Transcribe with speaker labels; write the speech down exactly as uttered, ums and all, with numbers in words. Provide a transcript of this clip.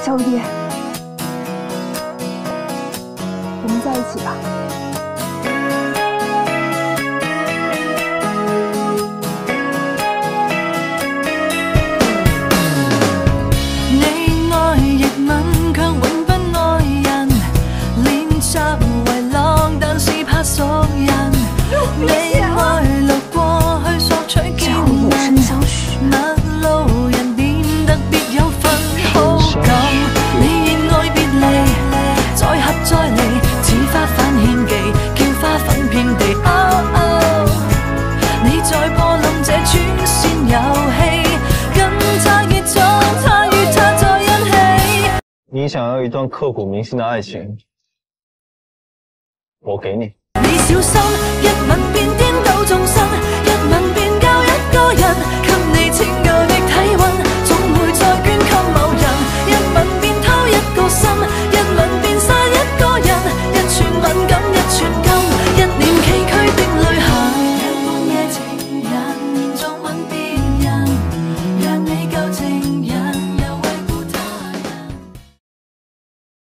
Speaker 1: 小雨滴，我们在一起吧。
Speaker 2: 你愛亦吻，卻永不愛人。練習為浪，但是怕熟人。你愛路過去索取見聞，陌路人變得別有份好感。你願愛別離，再合再離，似花瓣獻技，叫花粉遍地。哦哦，你在破冧這串線遊戲，跟他越走，他與他在一起。
Speaker 3: 你想要一段刻骨銘心的愛情，我給你。
Speaker 2: 你小心，一吻便顛倒眾生，一吻便教一個人。